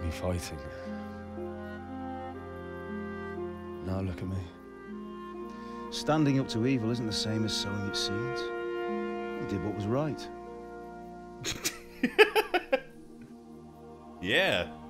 be fighting. Now look at me. Standing up to evil isn't the same as sowing its seeds. You did what was right. Yeah.